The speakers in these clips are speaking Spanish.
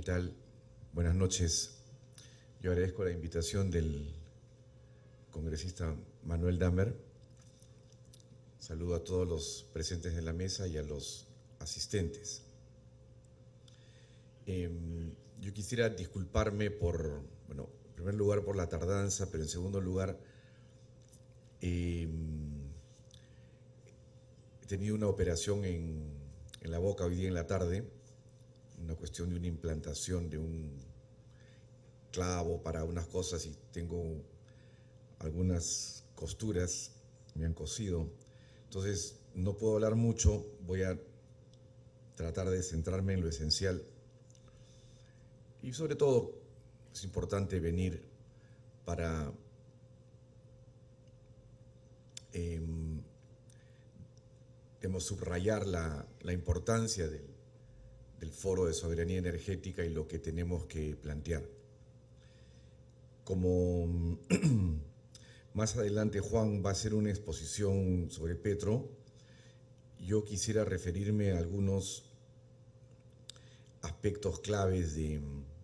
¿Qué tal? Buenas noches. Yo agradezco la invitación del congresista Manuel Damer. Saludo a todos los presentes en la mesa y a los asistentes. Yo quisiera disculparme por, en primer lugar por la tardanza, pero en segundo lugar he tenido una operación en la boca hoy día en la tarde, una cuestión de una implantación de un clavo para unas cosas y tengo algunas costuras, me han cosido. Entonces no puedo hablar mucho, voy a tratar de centrarme en lo esencial. Y sobre todo es importante venir para subrayar la importancia del Foro de Soberanía Energética y lo que tenemos que plantear. Como más adelante Juan va a hacer una exposición sobre Petro, yo quisiera referirme a algunos aspectos claves de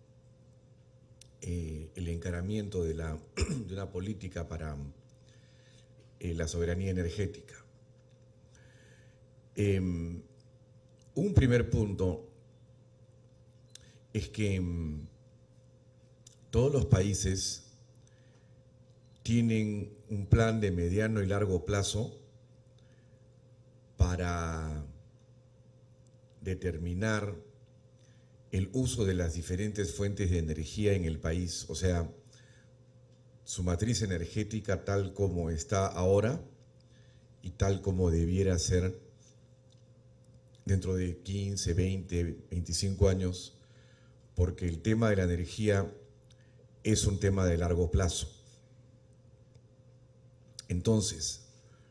el encaramiento de una política para la soberanía energética. Un primer punto es que todos los países tienen un plan de mediano y largo plazo para determinar el uso de las diferentes fuentes de energía en el país, o sea, su matriz energética tal como está ahora y tal como debiera ser dentro de 15, 20, 25 años, porque el tema de la energía es un tema de largo plazo. Entonces,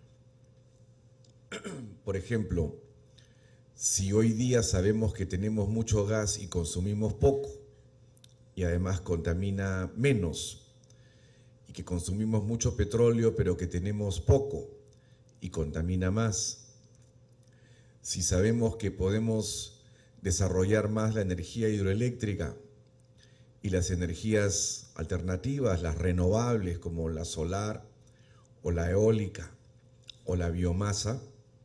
por ejemplo, si hoy día sabemos que tenemos mucho gas y consumimos poco, y además contamina menos, y que consumimos mucho petróleo pero que tenemos poco y contamina más, si sabemos que podemos desarrollar más la energía hidroeléctrica y las energías alternativas, las renovables como la solar o la eólica o la biomasa,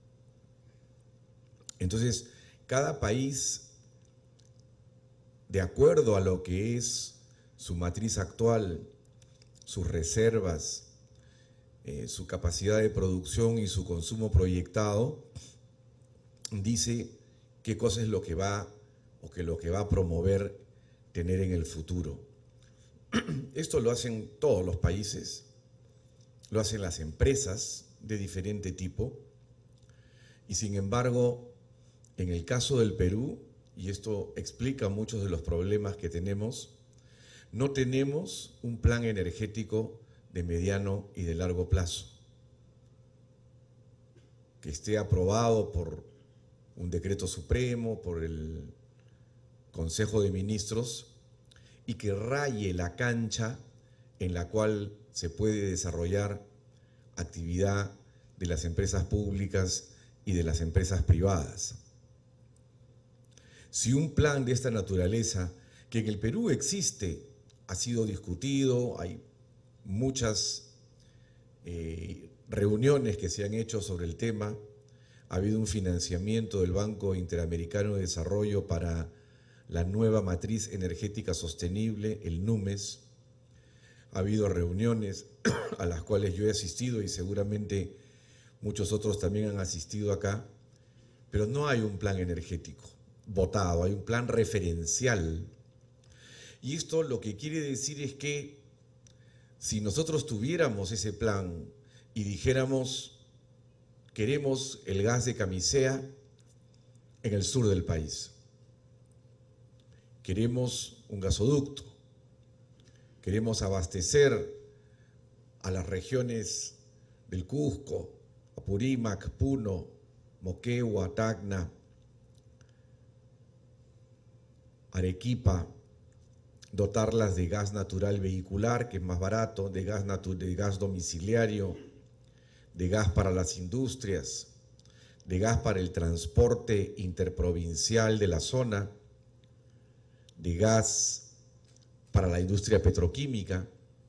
entonces cada país, de acuerdo a lo que es su matriz actual, sus reservas, su capacidad de producción y su consumo proyectado, dice qué cosa es lo que va a promover tener en el futuro. Esto lo hacen todos los países, lo hacen las empresas de diferente tipo, y sin embargo, en el caso del Perú, y esto explica muchos de los problemas que tenemos, no tenemos un plan energético de mediano y de largo plazo que esté aprobado por un decreto supremo, por el Consejo de Ministros, y que raye la cancha en la cual se puede desarrollar actividad de las empresas públicas y de las empresas privadas. Si un plan de esta naturaleza, que en el Perú existe, ha sido discutido, hay muchas reuniones que se han hecho sobre el tema, ha habido un financiamiento del Banco Interamericano de Desarrollo para la nueva matriz energética sostenible, el NUMES. Ha habido reuniones a las cuales yo he asistido y seguramente muchos otros también han asistido acá, pero no hay un plan energético votado, hay un plan referencial. Y esto lo que quiere decir es que si nosotros tuviéramos ese plan y dijéramos queremos el gas de Camisea en el sur del país, queremos un gasoducto, queremos abastecer a las regiones del Cusco, Apurímac, Puno, Moquegua, Tacna, Arequipa, dotarlas de gas natural vehicular, que es más barato, de gas domiciliario, de gas para las industrias, de gas para el transporte interprovincial de la zona, de gas para la industria petroquímica.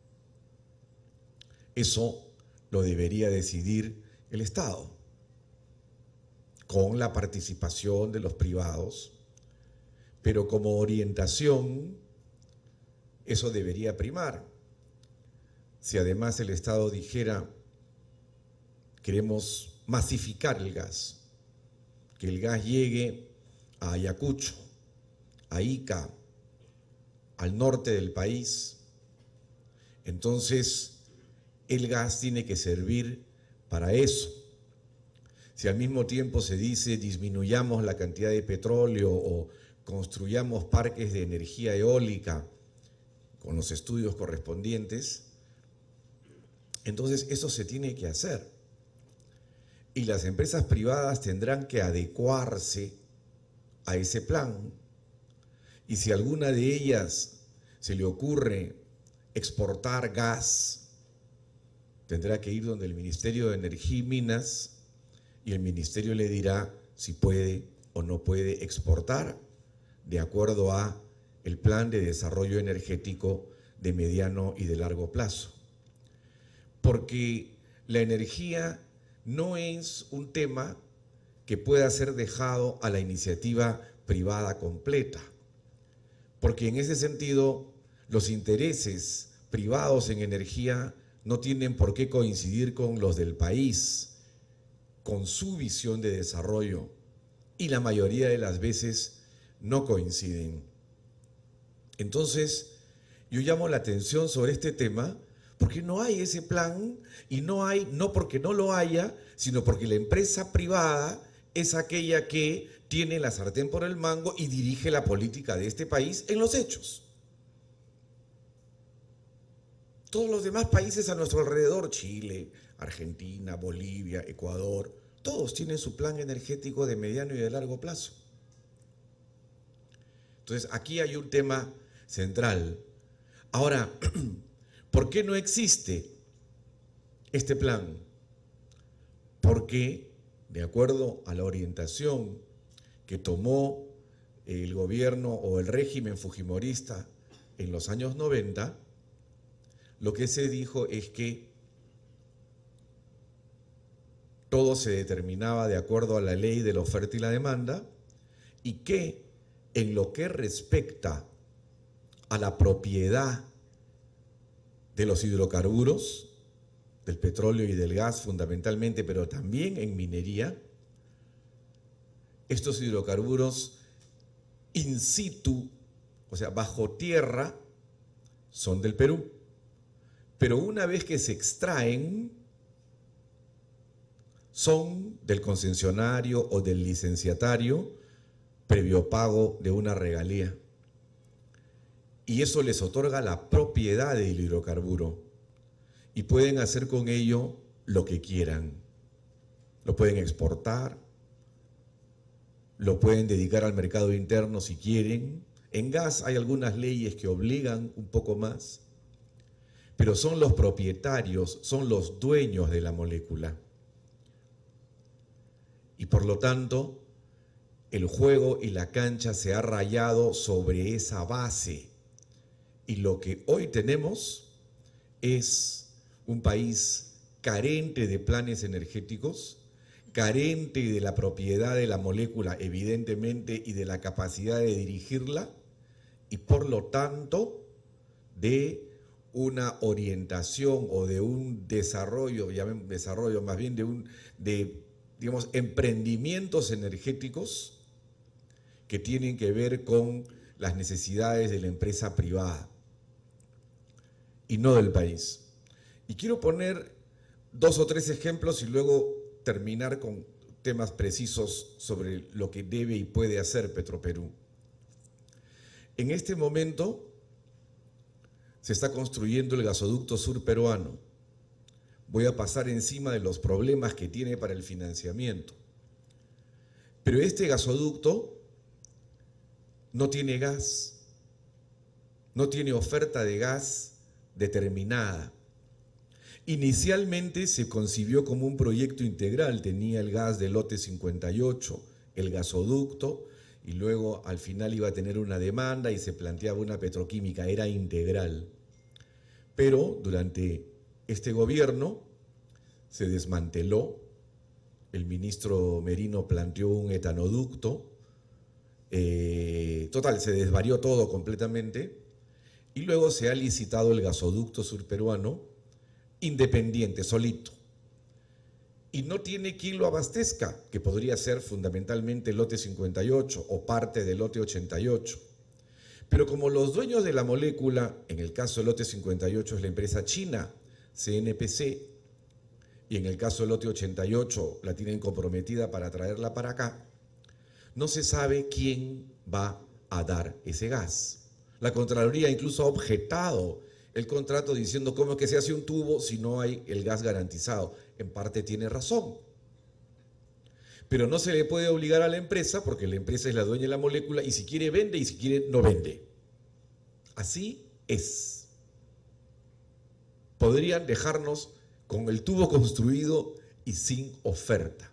Eso lo debería decidir el Estado, con la participación de los privados, pero como orientación eso debería primar. Si además el Estado dijera: queremos masificar el gas, que el gas llegue a Ayacucho, a Ica, al norte del país, entonces el gas tiene que servir para eso. Si al mismo tiempo se dice disminuyamos la cantidad de petróleo o construyamos parques de energía eólica con los estudios correspondientes, entonces eso se tiene que hacer. Y las empresas privadas tendrán que adecuarse a ese plan. Y si a alguna de ellas se le ocurre exportar gas, tendrá que ir donde el Ministerio de Energía y Minas, y el ministerio le dirá si puede o no puede exportar de acuerdo a el plan de desarrollo energético de mediano y de largo plazo. Porque la energía no es un tema que pueda ser dejado a la iniciativa privada completa, porque en ese sentido los intereses privados en energía no tienen por qué coincidir con los del país, con su visión de desarrollo, y la mayoría de las veces no coinciden. Entonces, yo llamo la atención sobre este tema porque no hay ese plan, y no porque no lo haya, sino porque la empresa privada es aquella que tiene la sartén por el mango y dirige la política de este país en los hechos. Todos los demás países a nuestro alrededor, Chile, Argentina, Bolivia, Ecuador, todos tienen su plan energético de mediano y de largo plazo. Entonces, aquí hay un tema central. Ahora, ¿por qué no existe este plan? Porque, de acuerdo a la orientación que tomó el gobierno o el régimen fujimorista en los años 90, lo que se dijo es que todo se determinaba de acuerdo a la ley de la oferta y la demanda, y que en lo que respecta a la propiedad de los hidrocarburos, del petróleo y del gas fundamentalmente, pero también en minería, estos hidrocarburos in situ, o sea, bajo tierra, son del Perú. Pero una vez que se extraen, son del concesionario o del licenciatario previo pago de una regalía. Y eso les otorga la propiedad del hidrocarburo. Y pueden hacer con ello lo que quieran. Lo pueden exportar, lo pueden dedicar al mercado interno si quieren. En gas hay algunas leyes que obligan un poco más, pero son los propietarios, son los dueños de la molécula. Y por lo tanto, el juego y la cancha se ha rayado sobre esa base. Y lo que hoy tenemos es un país carente de planes energéticos, carente de la propiedad de la molécula, evidentemente, y de la capacidad de dirigirla, y por lo tanto, de una orientación o de un desarrollo, más bien de emprendimientos energéticos que tienen que ver con las necesidades de la empresa privada y no del país. Y quiero poner 2 o 3 ejemplos y luego terminar con temas precisos sobre lo que debe y puede hacer Petroperú. En este momento se está construyendo el gasoducto sur peruano. Voy a pasar encima de los problemas que tiene para el financiamiento. Pero este gasoducto no tiene gas, no tiene oferta de gas determinada. Inicialmente se concibió como un proyecto integral, tenía el gas del lote 58, el gasoducto y luego al final iba a tener una demanda y se planteaba una petroquímica, era integral. Pero durante este gobierno se desmanteló, el ministro Merino planteó un etanoducto, total, se desvarió todo completamente, y luego se ha licitado el gasoducto surperuano independiente, solito. Y no tiene quien lo abastezca, que podría ser fundamentalmente el lote 58 o parte del lote 88. Pero como los dueños de la molécula, en el caso del lote 58 es la empresa china, CNPC, y en el caso del lote 88 la tienen comprometida para traerla para acá, no se sabe quién va a dar ese gas. La Contraloría incluso ha objetado el contrato diciendo cómo es que se hace un tubo si no hay el gas garantizado. En parte tiene razón. Pero no se le puede obligar a la empresa porque la empresa es la dueña de la molécula y si quiere vende y si quiere no vende. Así es. Podrían dejarnos con el tubo construido y sin oferta.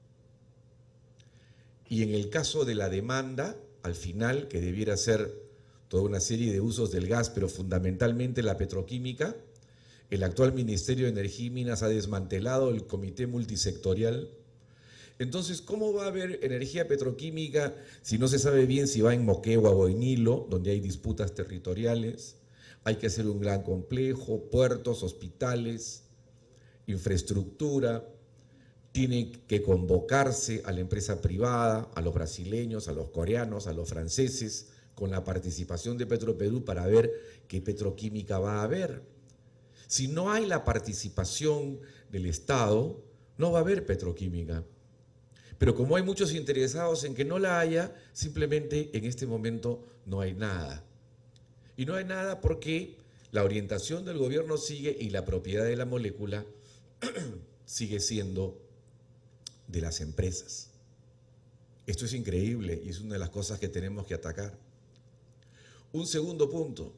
Y en el caso de la demanda, al final, que debiera ser toda una serie de usos del gas, pero fundamentalmente la petroquímica, el actual Ministerio de Energía y Minas ha desmantelado el comité multisectorial. Entonces, ¿cómo va a haber energía petroquímica si no se sabe bien si va en Moquegua o en Hilo, donde hay disputas territoriales? Hay que hacer un gran complejo, puertos, hospitales, infraestructura. Tiene que convocarse a la empresa privada, a los brasileños, a los coreanos, a los franceses, con la participación de Petroperú para ver qué petroquímica va a haber. Si no hay la participación del Estado, no va a haber petroquímica. Pero como hay muchos interesados en que no la haya, simplemente en este momento no hay nada. Y no hay nada porque la orientación del gobierno sigue y la propiedad de la molécula sigue siendo de las empresas. Esto es increíble y es una de las cosas que tenemos que atacar. Un segundo punto.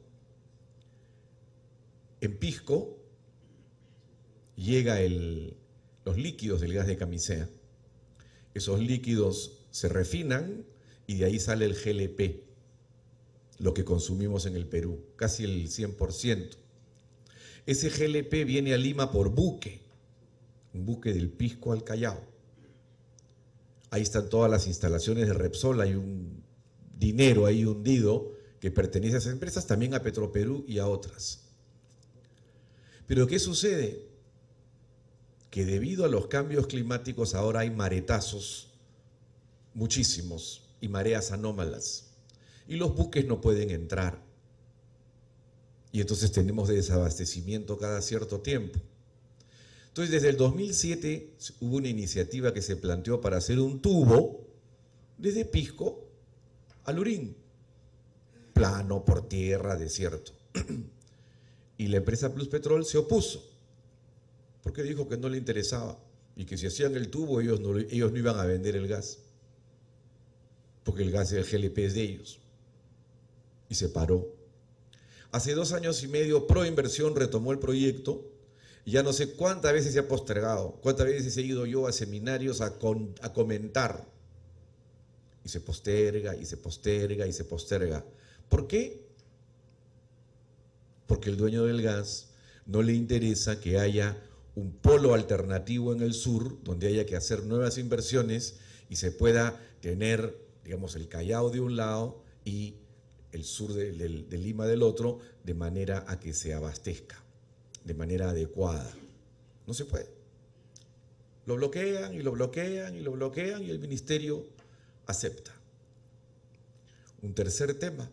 En Pisco llega los líquidos del gas de camisea. Esos líquidos se refinan y de ahí sale el GLP, lo que consumimos en el Perú, casi el 100%. Ese GLP viene a Lima por buque, un buque del Pisco al Callao. Ahí están todas las instalaciones de Repsol, hay un dinero ahí hundido que pertenece a esas empresas, también a Petroperú y a otras. Pero ¿qué sucede? Que debido a los cambios climáticos ahora hay maretazos, muchísimos, y mareas anómalas. Y los buques no pueden entrar. Y entonces tenemos desabastecimiento cada cierto tiempo. Entonces, desde el 2007 hubo una iniciativa que se planteó para hacer un tubo desde Pisco a Lurín. Plano, por tierra, desierto. Y la empresa Pluspetrol se opuso, porque dijo que no le interesaba y que si hacían el tubo ellos no iban a vender el gas, porque el gas del GLP es de ellos. Y se paró. Hace 2 años y medio Proinversión retomó el proyecto y ya no sé cuántas veces se ha postergado, cuántas veces he ido yo a seminarios a comentar. Y se posterga, y se posterga, y se posterga. ¿Por qué? Porque el dueño del gas no le interesa que haya un polo alternativo en el sur, donde haya que hacer nuevas inversiones y se pueda tener, digamos, el Callao de un lado y el sur de Lima del otro, de manera a que se abastezca, de manera adecuada. No se puede. Lo bloquean y lo bloquean y lo bloquean y el ministerio acepta. Un tercer tema.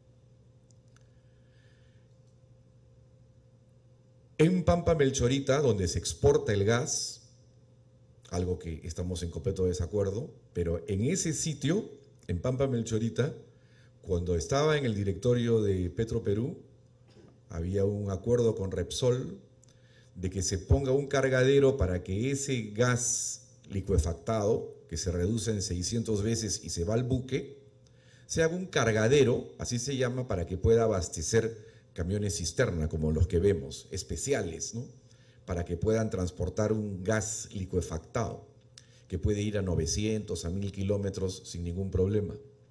En Pampa Melchorita, donde se exporta el gas, algo que estamos en completo desacuerdo, pero en ese sitio, en Pampa Melchorita, cuando estaba en el directorio de Petroperú, había un acuerdo con Repsol de que se ponga un cargadero para que ese gas licuefactado, que se reduce en 600 veces y se va al buque, se haga un cargadero, así se llama, para que pueda abastecer camiones cisterna, como los que vemos, especiales, ¿no? Para que puedan transportar un gas licuefactado, que puede ir a 900, a 1000 kilómetros sin ningún problema.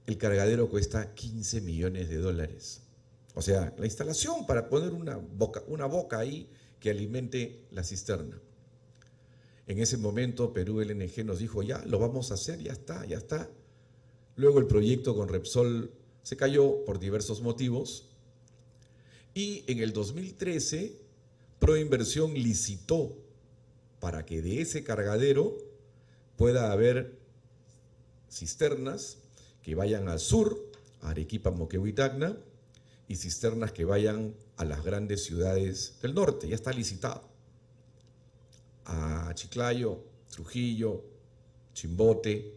el cargadero cuesta 15 millones de dólares. O sea, la instalación para poner una boca ahí que alimente la cisterna. En ese momento Perú LNG nos dijo, ya, lo vamos a hacer, ya está, ya está. Luego el proyecto con Repsol se cayó por diversos motivos y en el 2013 Proinversión licitó para que de ese cargadero pueda haber cisternas que vayan al sur, a Arequipa, Moquegua y Tacna, y cisternas que vayan a las grandes ciudades del norte. Ya está licitado. A Chiclayo, Trujillo, Chimbote,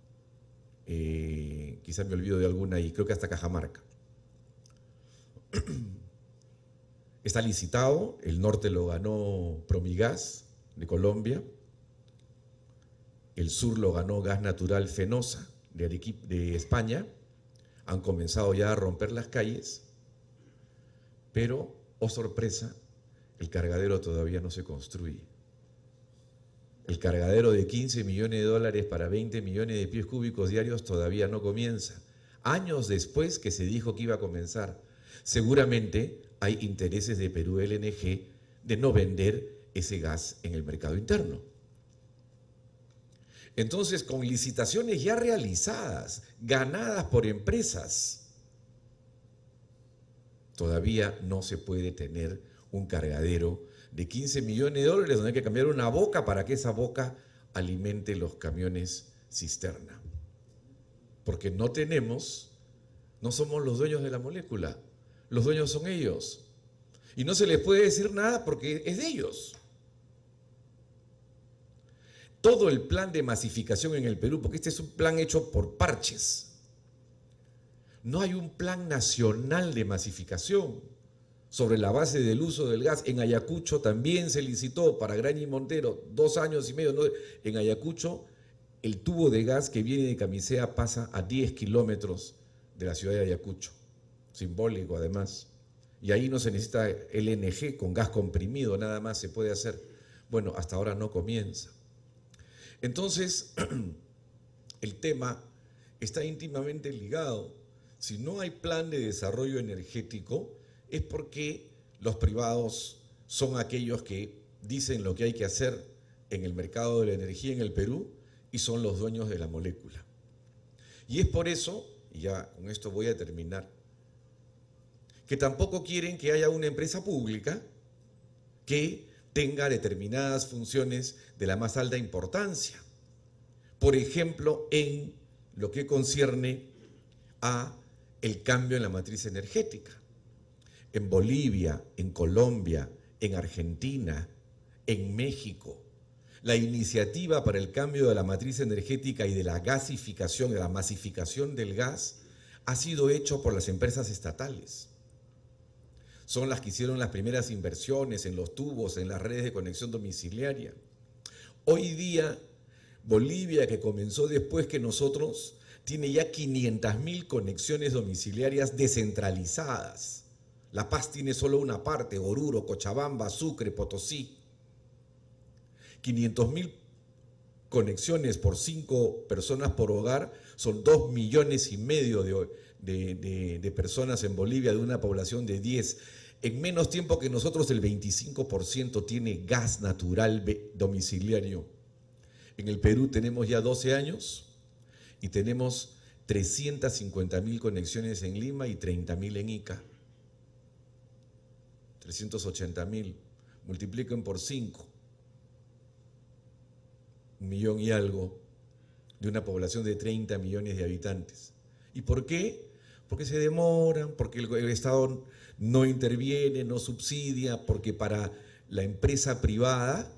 quizás me olvido de alguna y creo que hasta Cajamarca. Está licitado, el norte lo ganó Promigas de Colombia, el sur lo ganó Gas Natural Fenosa de España, han comenzado ya a romper las calles, pero, oh sorpresa, el cargadero todavía no se construye. El cargadero de 15 millones de dólares para 20 millones de pies cúbicos diarios todavía no comienza. Años después que se dijo que iba a comenzar. Seguramente hay intereses de Perú LNG de no vender ese gas en el mercado interno. Entonces, con licitaciones ya realizadas, ganadas por empresas, todavía no se puede tener un cargadero de 15 millones de dólares donde hay que cambiar una boca para que esa boca alimente los camiones cisterna. Porque no somos los dueños de la molécula, los dueños son ellos. Y no se les puede decir nada porque es de ellos. Todo el plan de masificación en el Perú, porque este es un plan hecho por parches. No hay un plan nacional de masificación sobre la base del uso del gas. En Ayacucho también se licitó para Graña y Montero, 2 años y medio. ¿No? En Ayacucho, el tubo de gas que viene de Camisea pasa a 10 kilómetros de la ciudad de Ayacucho. Simbólico, además. Y ahí no se necesita LNG, con gas comprimido, nada más se puede hacer. Bueno, hasta ahora no comienza. Entonces, el tema está íntimamente ligado. Si no hay plan de desarrollo energético, es porque los privados son aquellos que dicen lo que hay que hacer en el mercado de la energía en el Perú y son los dueños de la molécula. Y es por eso, y ya con esto voy a terminar, que tampoco quieren que haya una empresa pública que tenga determinadas funciones de la más alta importancia. Por ejemplo, en lo que concierne a el cambio en la matriz energética. En Bolivia, en Colombia, en Argentina, en México, la iniciativa para el cambio de la matriz energética y de la gasificación, de la masificación del gas, ha sido hecho por las empresas estatales. Son las que hicieron las primeras inversiones en los tubos, en las redes de conexión domiciliaria. Hoy día, Bolivia, que comenzó después que nosotros, tiene ya 500.000 conexiones domiciliarias descentralizadas. La Paz tiene solo una parte, Oruro, Cochabamba, Sucre, Potosí. 500.000 conexiones por 5 personas por hogar son 2,5 millones de personas en Bolivia, de una población de 10. En menos tiempo que nosotros, el 25% tiene gas natural domiciliario. En el Perú tenemos ya 12 años y tenemos 350.000 conexiones en Lima y 30.000 en Ica. 380.000, multipliquen por 5, 1 millón y algo, de una población de 30 millones de habitantes. ¿Y por qué? Porque se demoran, porque el Estado no interviene, no subsidia, porque para la empresa privada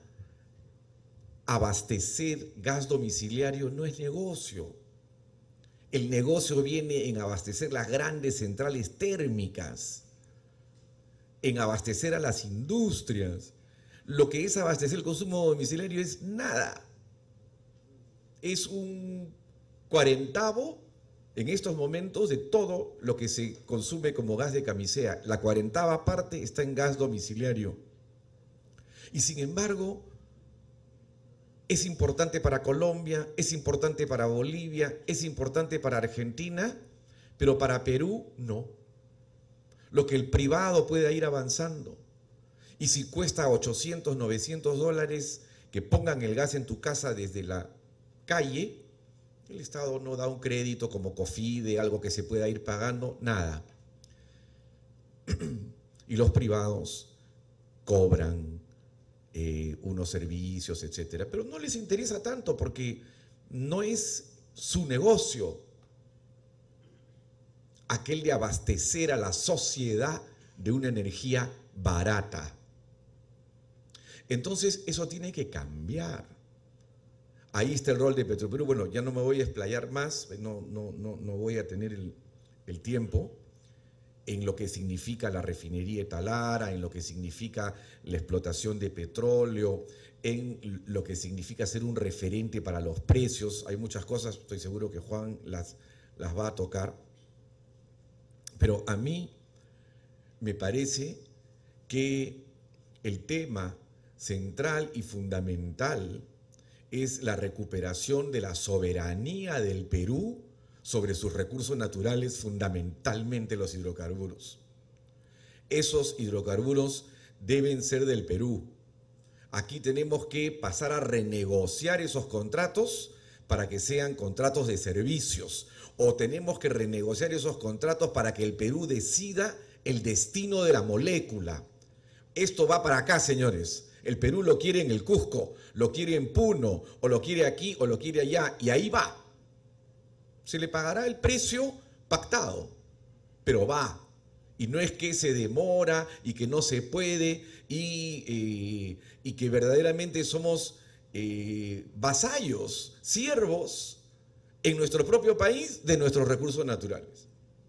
abastecer gas domiciliario no es negocio. El negocio viene en abastecer las grandes centrales térmicas, en abastecer a las industrias. Lo que es abastecer el consumo domiciliario es nada. Es un 40avo en estos momentos de todo lo que se consume como gas de Camisea. La 40ava parte está en gas domiciliario. Y sin embargo, es importante para Colombia, es importante para Bolivia, es importante para Argentina, pero para Perú no. Lo que el privado pueda ir avanzando. Y si cuesta 800, 900 dólares que pongan el gas en tu casa desde la calle, el Estado no da un crédito como COFIDE, algo que se pueda ir pagando, nada. Y los privados cobran unos servicios, etcétera, pero no les interesa tanto porque no es su negocio aquel de abastecer a la sociedad de una energía barata. Entonces eso tiene que cambiar. Ahí está el rol de Petroperú. Bueno, ya no me voy a explayar más, no voy a tener el tiempo en lo que significa la refinería de Talara, en lo que significa la explotación de petróleo, en lo que significa ser un referente para los precios. Hay muchas cosas, estoy seguro que Juan las va a tocar. Pero a mí me parece que el tema central y fundamental es la recuperación de la soberanía del Perú sobre sus recursos naturales, fundamentalmente los hidrocarburos. Esos hidrocarburos deben ser del Perú. Aquí tenemos que pasar a renegociar esos contratos para que sean contratos de servicios, o tenemos que renegociar esos contratos para que el Perú decida el destino de la molécula. Esto va para acá, señores. El Perú lo quiere en el Cusco, lo quiere en Puno, o lo quiere aquí, o lo quiere allá, y ahí va. Se le pagará el precio pactado, pero va. Y no es que se demora y que no se puede y que verdaderamente somos vasallos, siervos en nuestro propio país de nuestros recursos naturales.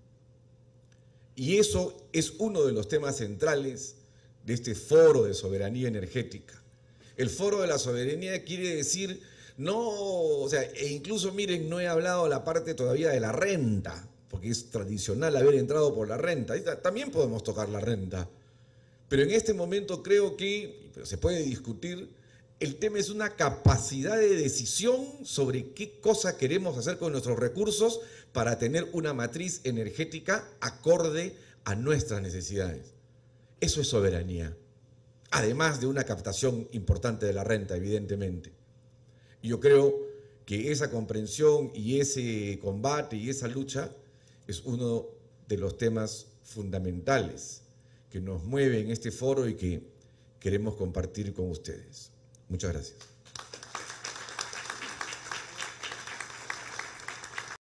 Y eso es uno de los temas centrales de este foro de soberanía energética. El foro de la soberanía quiere decir, no, o sea, e incluso miren, no he hablado la parte todavía de la renta, porque es tradicional haber entrado por la renta. También podemos tocar la renta, pero en este momento creo que, pero se puede discutir, el tema es una capacidad de decisión sobre qué cosa queremos hacer con nuestros recursos para tener una matriz energética acorde a nuestras necesidades. Eso es soberanía, además de una captación importante de la renta, evidentemente. Y yo creo que esa comprensión y ese combate y esa lucha es uno de los temas fundamentales que nos mueve en este foro y que queremos compartir con ustedes. Muchas gracias.